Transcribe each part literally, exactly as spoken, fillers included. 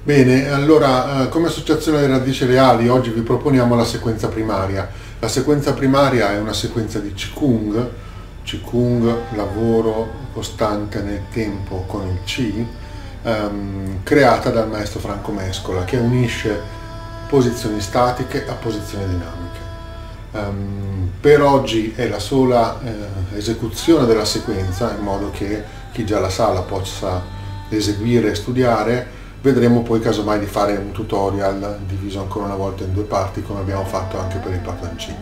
Bene, allora eh, come associazione alle radici reali oggi vi proponiamo la sequenza primaria. La sequenza primaria è una sequenza di Qigong, Qigong, lavoro costante nel tempo con il Qi, ehm, creata dal maestro Franco Mescola, che unisce posizioni statiche a posizioni dinamiche. Um, per oggi è la sola eh, esecuzione della sequenza, in modo che chi già la sa la possa eseguire e studiare. Vedremo poi casomai di fare un tutorial diviso ancora una volta in due parti, come abbiamo fatto anche per il Pattern Qi.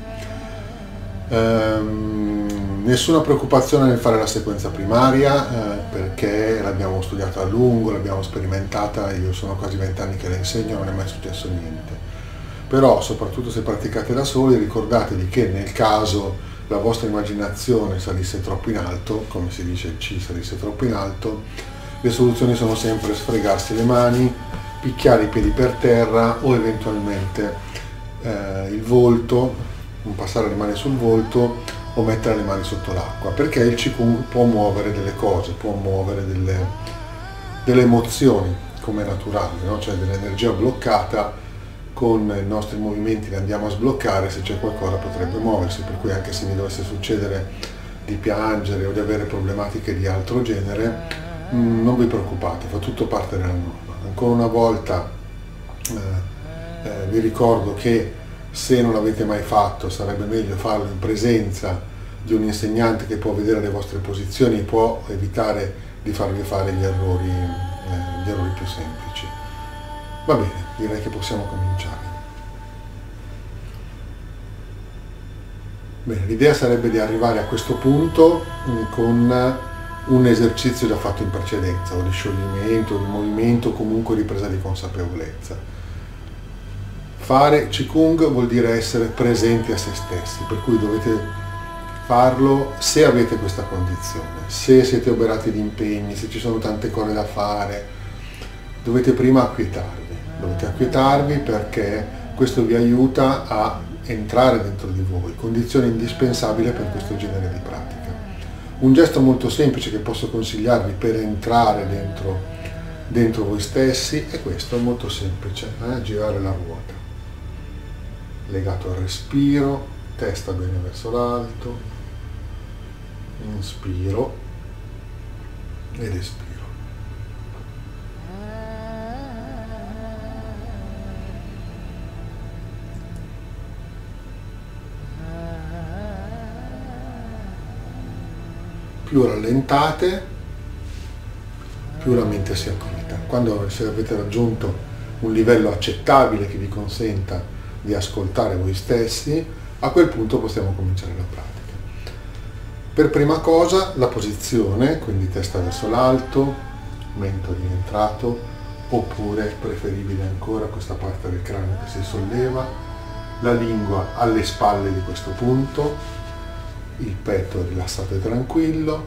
Um, nessuna preoccupazione nel fare la sequenza primaria, eh, perché l'abbiamo studiata a lungo, l'abbiamo sperimentata, io sono quasi vent'anni che la insegno, non è mai successo niente. Però, soprattutto se praticate da soli, ricordatevi che nel caso la vostra immaginazione salisse troppo in alto, come si dice il Qi salisse troppo in alto, le soluzioni sono sempre sfregarsi le mani, picchiare i piedi per terra o eventualmente eh, il volto, passare le mani sul volto o mettere le mani sotto l'acqua, perché il Qigong può muovere delle cose, può muovere delle, delle emozioni, come è naturale, no? Cioè dell'energia bloccata. Con i nostri movimenti li andiamo a sbloccare, se c'è qualcosa potrebbe muoversi, per cui anche se mi dovesse succedere di piangere o di avere problematiche di altro genere, mh, non vi preoccupate, fa tutto parte della norma. Ancora una volta eh, eh, vi ricordo che se non l'avete mai fatto sarebbe meglio farlo in presenza di un insegnante che può vedere le vostre posizioni e può evitare di farvi fare gli errori, eh, gli errori più semplici. Va bene, direi che possiamo cominciare. Bene, l'idea sarebbe di arrivare a questo punto con un esercizio già fatto in precedenza, o di scioglimento, di movimento, o comunque di presa di consapevolezza. Fare Qigong vuol dire essere presenti a se stessi, per cui dovete farlo se avete questa condizione, se siete oberati di impegni, se ci sono tante cose da fare, dovete prima acquietarvi. Dovete acquietarvi perché questo vi aiuta a entrare dentro di voi, condizione indispensabile per questo genere di pratica. Un gesto molto semplice che posso consigliarvi per entrare dentro, dentro voi stessi è questo, è molto semplice, eh? Girare la ruota, legato al respiro, testa bene verso l'alto, inspiro ed espiro. Più rallentate, più la mente si acquieta. Quando se avete raggiunto un livello accettabile che vi consenta di ascoltare voi stessi, a quel punto possiamo cominciare la pratica. Per prima cosa la posizione, quindi testa verso l'alto, mento rientrato, oppure preferibile ancora questa parte del cranio che si solleva, la lingua alle spalle di questo punto, il petto rilassato e tranquillo,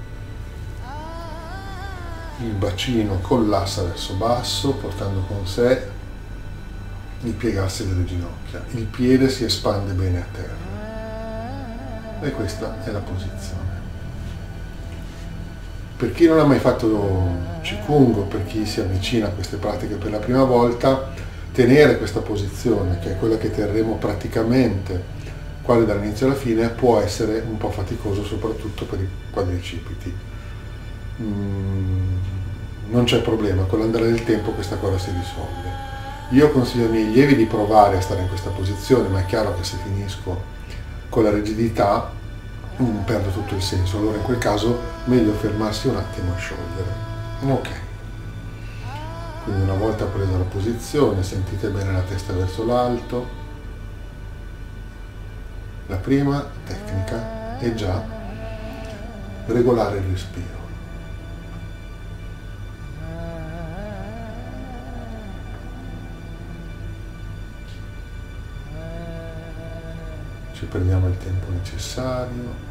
il bacino collassa verso basso portando con sé il piegarsi delle ginocchia, il piede si espande bene a terra e questa è la posizione. Per chi non ha mai fatto Qigong o per chi si avvicina a queste pratiche per la prima volta, tenere questa posizione, che è quella che terremo praticamente quale dall'inizio alla fine, può essere un po' faticoso soprattutto per i quadricipiti. Mm, non c'è problema, con l'andare del tempo questa cosa si risolve. Io consiglio ai miei allievi di provare a stare in questa posizione, ma è chiaro che se finisco con la rigidità mm, perdo tutto il senso, allora in quel caso meglio fermarsi un attimo e sciogliere. Ok, quindi una volta presa la posizione sentite bene la testa verso l'alto. La prima tecnica è già regolare il respiro. Ci prendiamo il tempo necessario.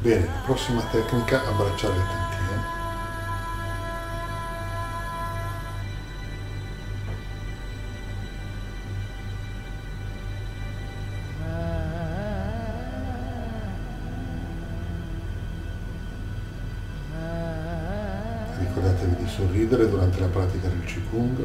Bene, la prossima tecnica, abbracciare il tantien. Ricordatevi di sorridere durante la pratica del Qigong.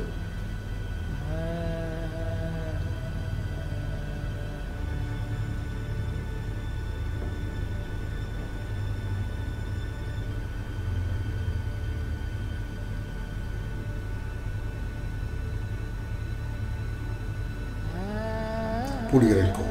Pulire il corpo.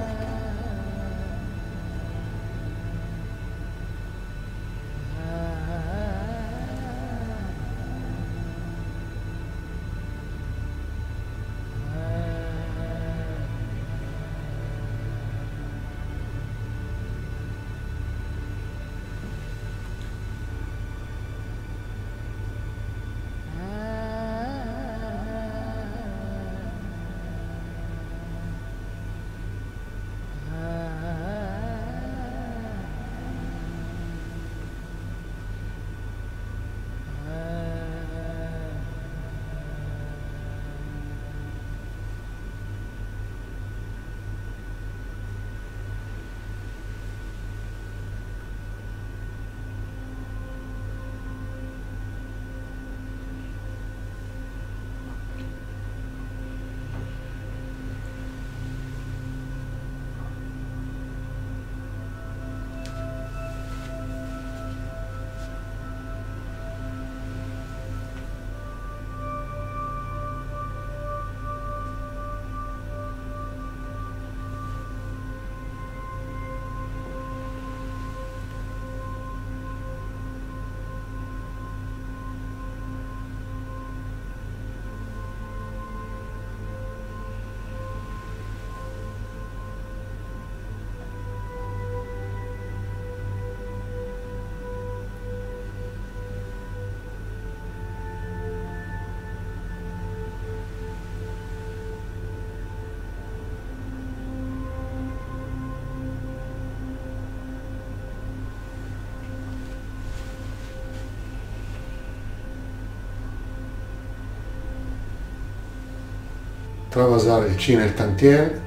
Travasare il Qi nel tantien.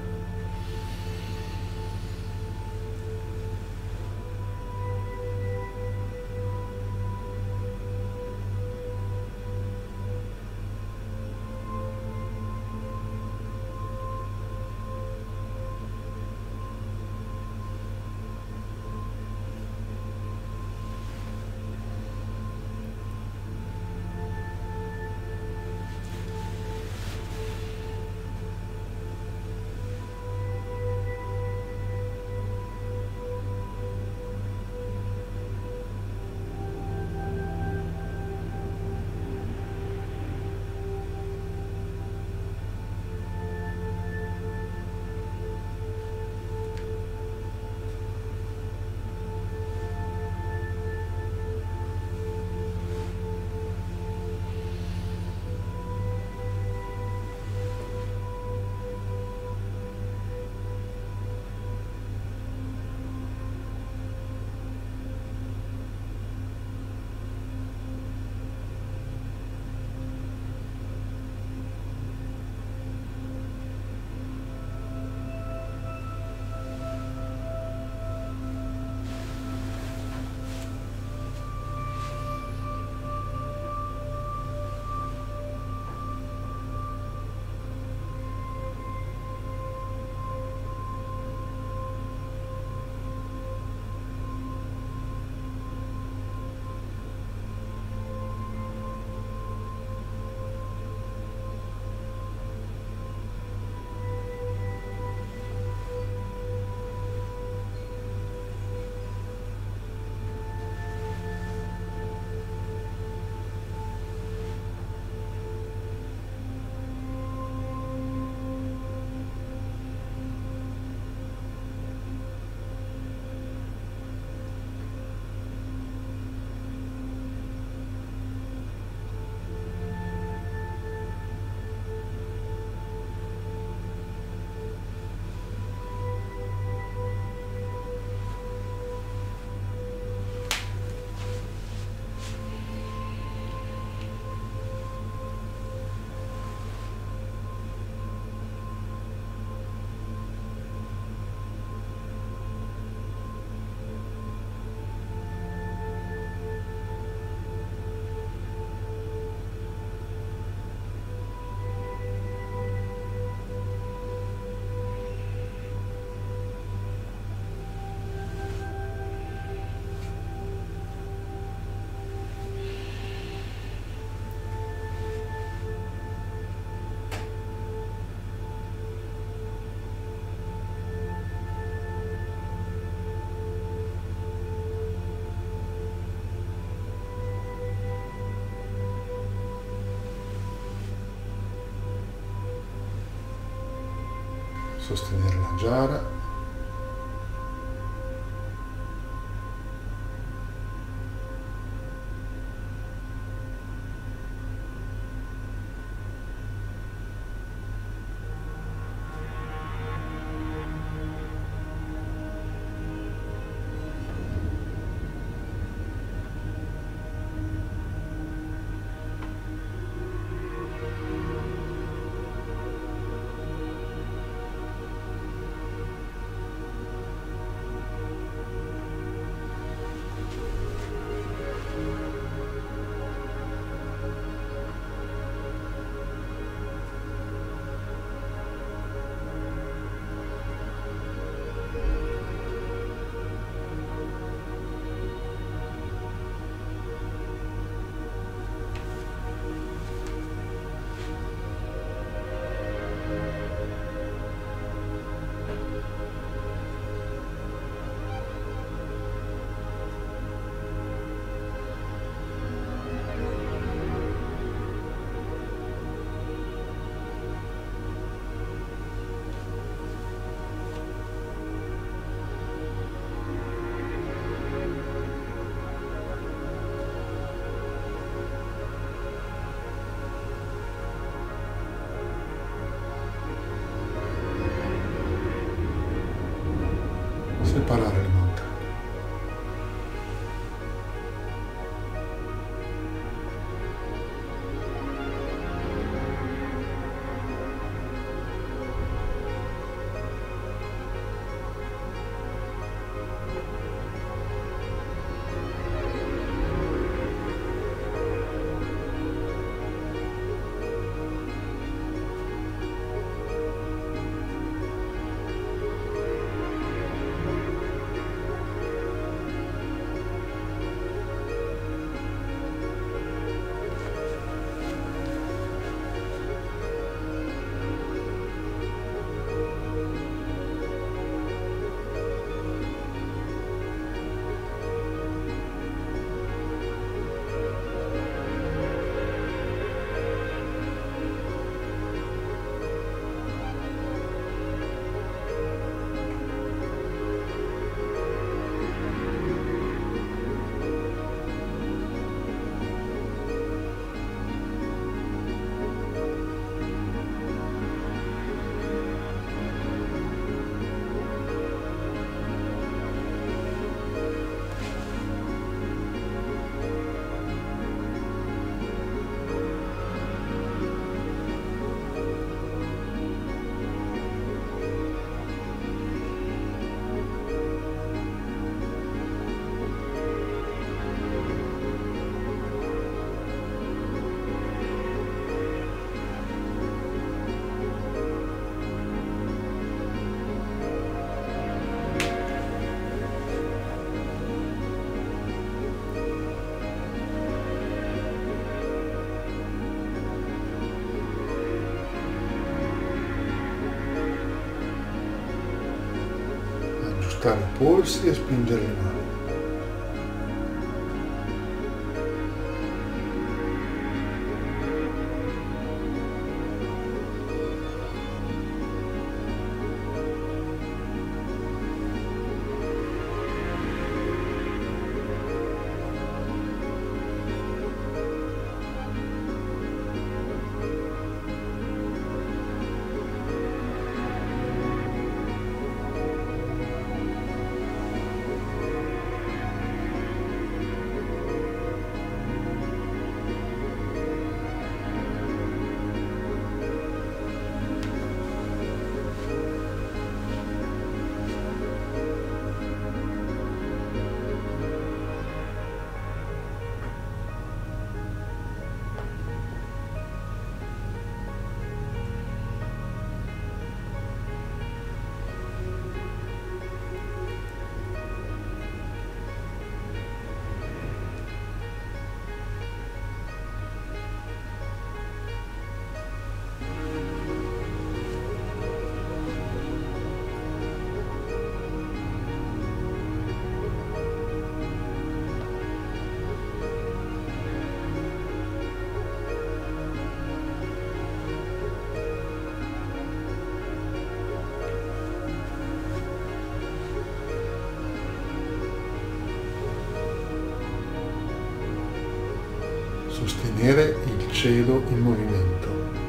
sostenere la giara. Separare le montagne. Aggiustare i polsi e spingere le mani. mantenere il cielo in movimento.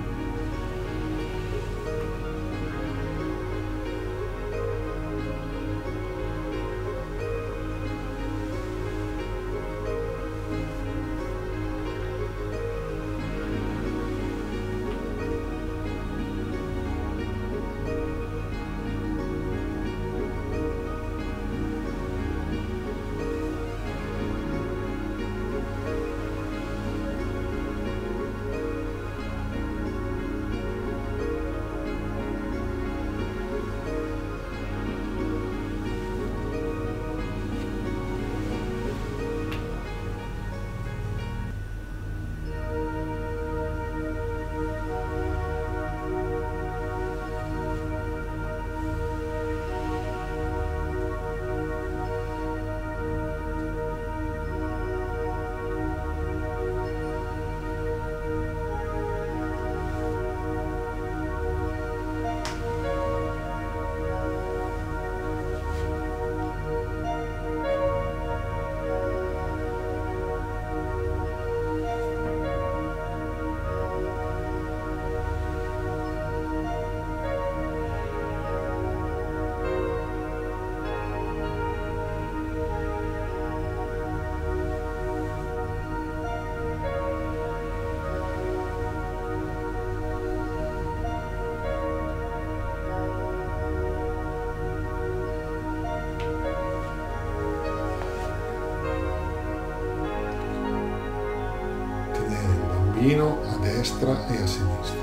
A destra e a sinistra.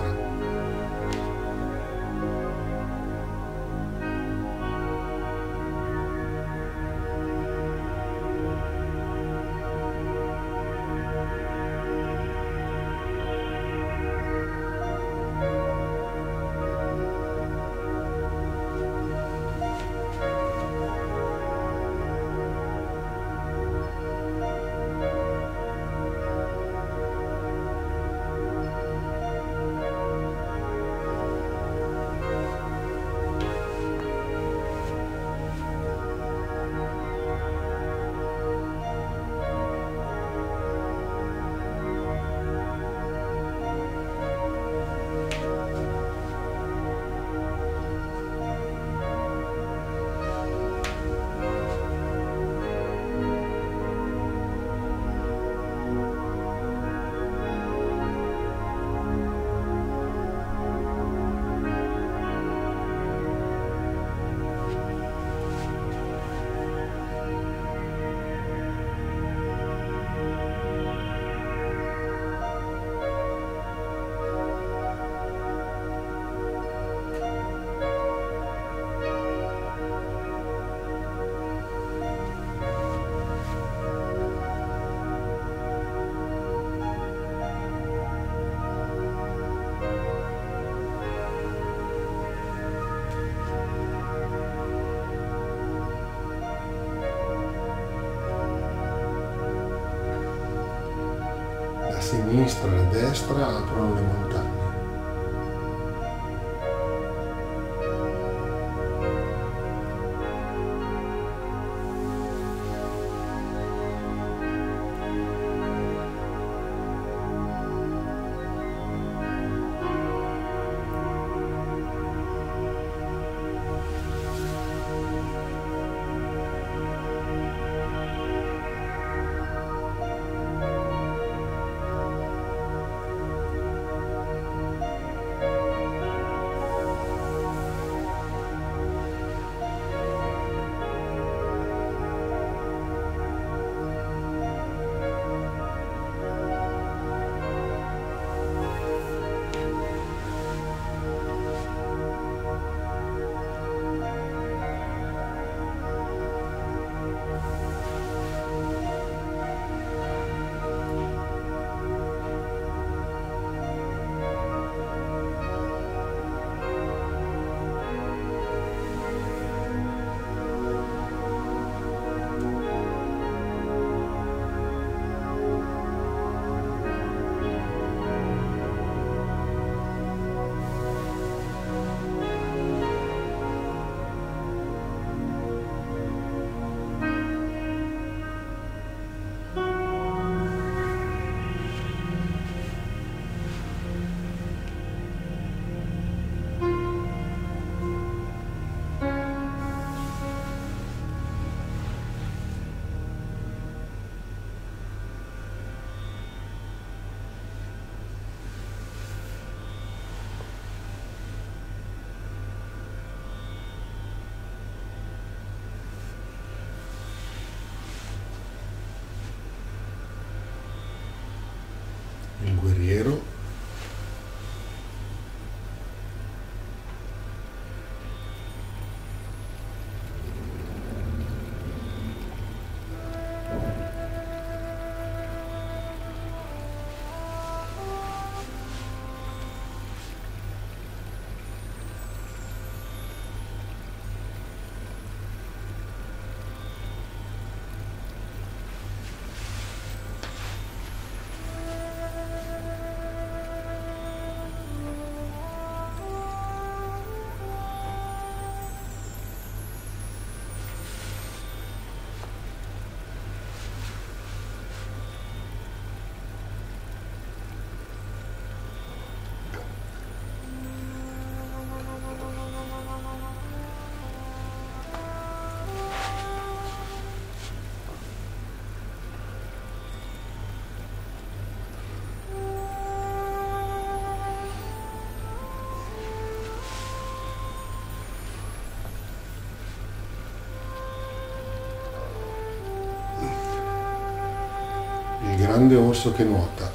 A sinistra e a destra aprono le montagne. grande orso che nuota.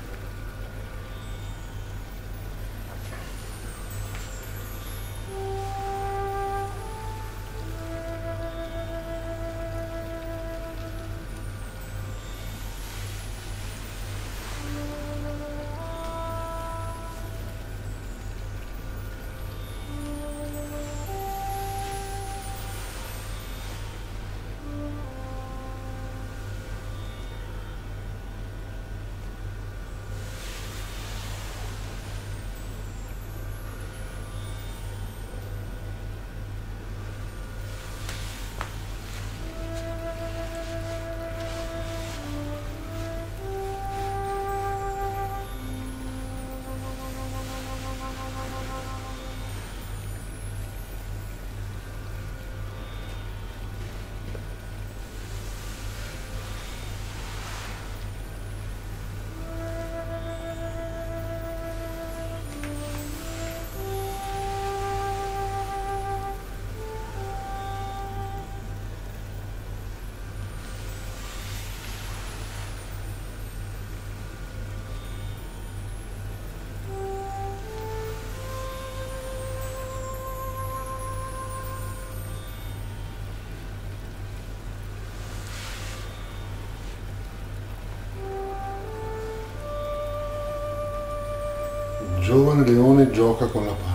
Il giovane leone gioca con la palla.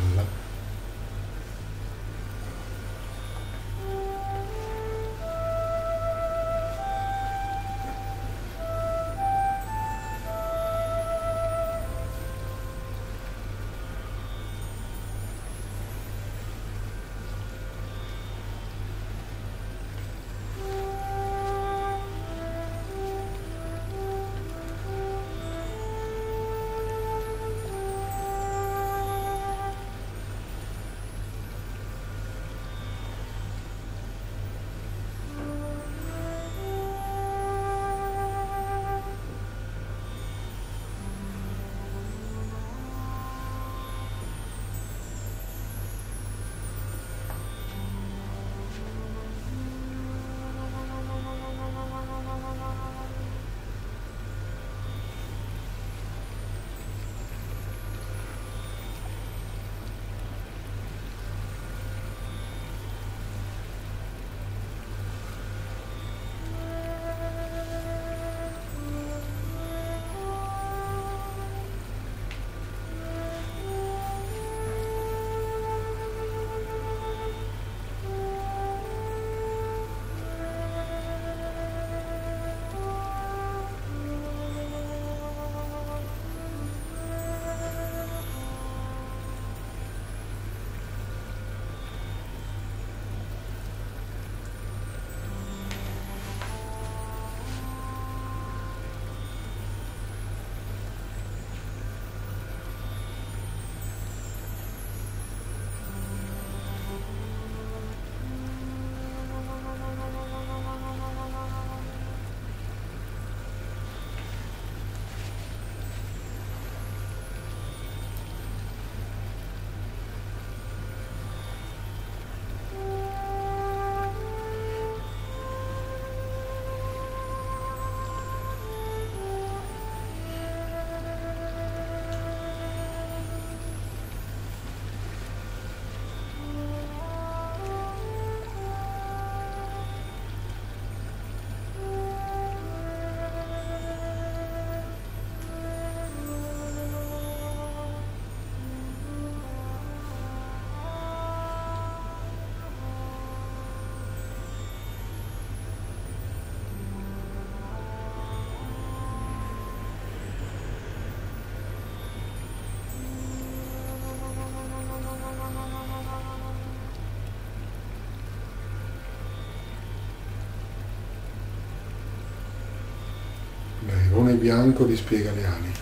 L'airone bianco dispiega le ali.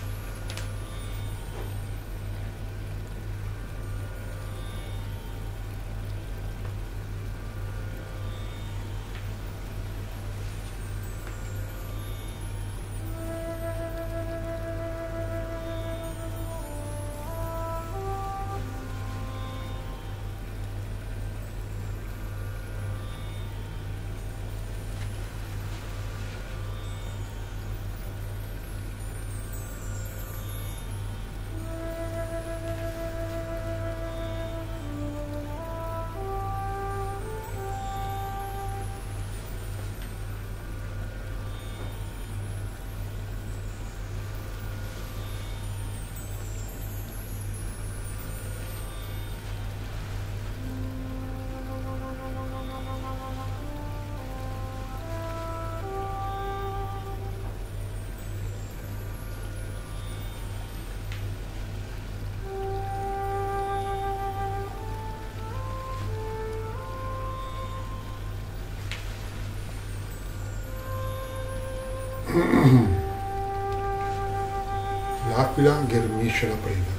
L'aquila ghermisce la preda.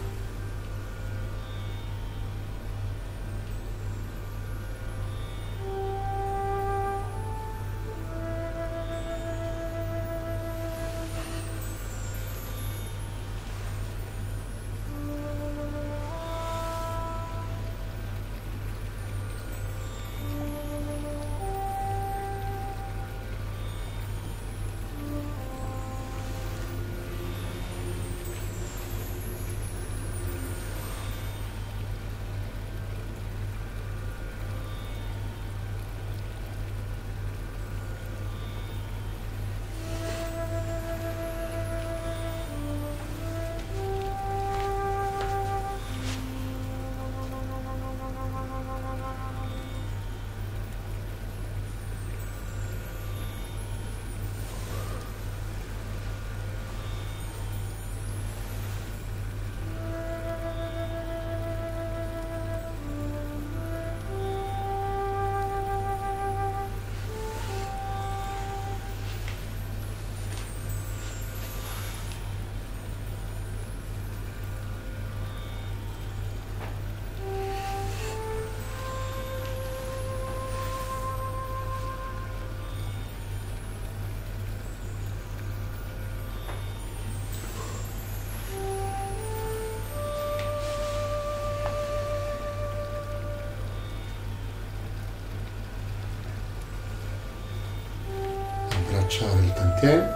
Abbracciare il tantien.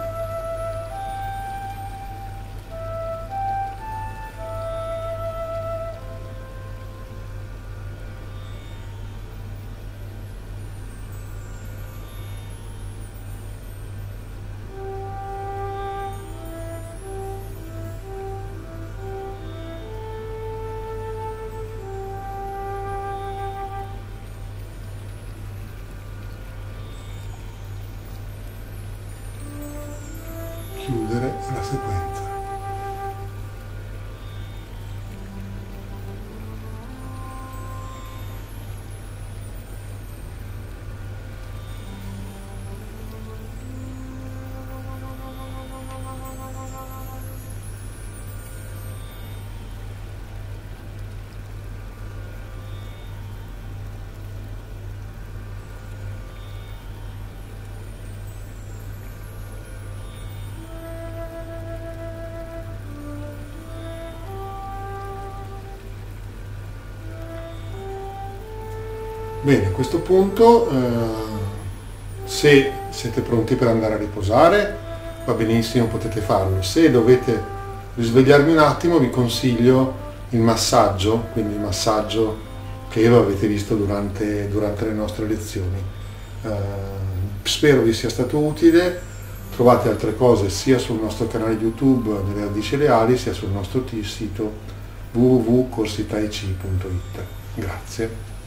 Chiudere la sequenza. Bene, a questo punto, eh, se siete pronti per andare a riposare, va benissimo, potete farlo. Se dovete risvegliarvi un attimo, vi consiglio il massaggio, quindi il massaggio che avete visto durante, durante le nostre lezioni. Eh, spero vi sia stato utile. Trovate altre cose sia sul nostro canale YouTube delle Radici Reali, sia sul nostro sito w w w punto corsi tai chi punto it. Grazie.